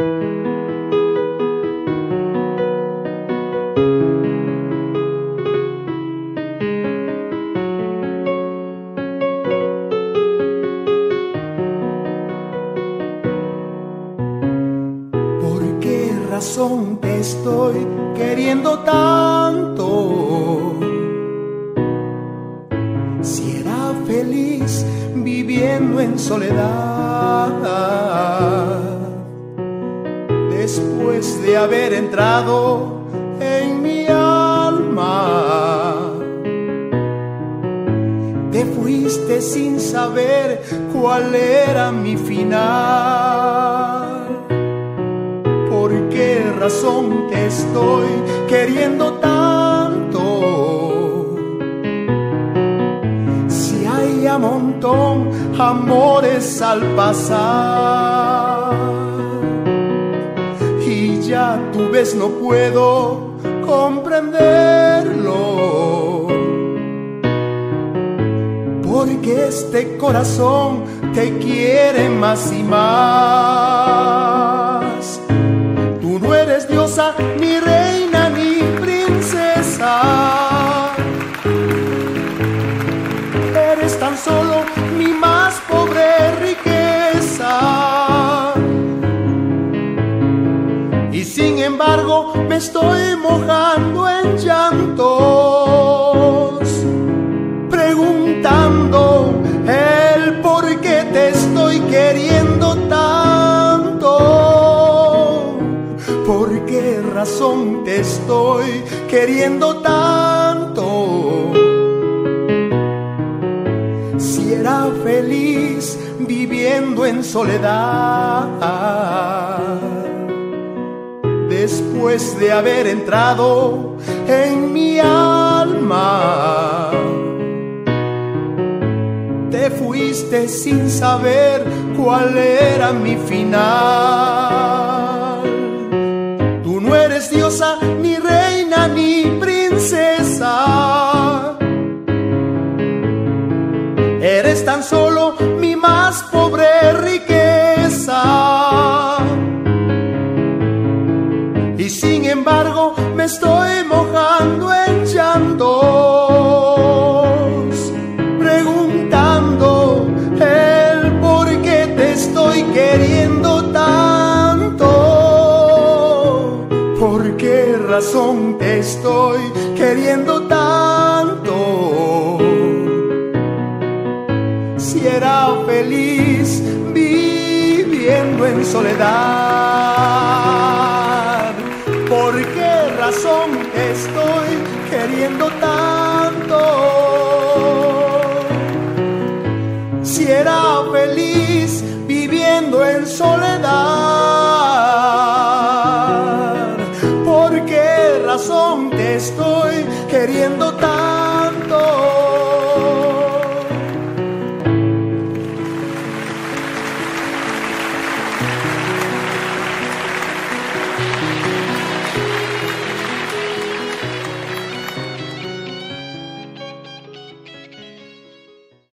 Te estoy queriendo tanto. Si era feliz viviendo en soledad, después de haber entrado en mi alma, te fuiste sin saber cuál era mi final. ¿Por qué razón te estoy queriendo tanto? Si hay a montón amores al pasar, y ya tú ves no puedo comprenderlo, porque este corazón te quiere más y más. No eres diosa, ni reina, ni princesa. Eres tan solo mi más pobre riqueza. Y sin embargo me estoy mojando en llantos, preguntando el por qué te estoy queriendo tanto. ¿Por qué razón te estoy queriendo tanto? Si era feliz viviendo en soledad, después de haber entrado en mi alma, te fuiste sin saber cuál era mi final. No eres diosa, ni reina, ni princesa. Eres tan solo mi más pobre riqueza. Y sin embargo me estoy mojando en llantos, preguntando el por qué te estoy queriendo tanto. ¿Por qué razón te estoy queriendo tanto? Si era feliz viviendo en soledad, ¿por qué razón te estoy queriendo tanto? Si era feliz viviendo en soledad, ¿por qué razón te estoy queriendo tanto?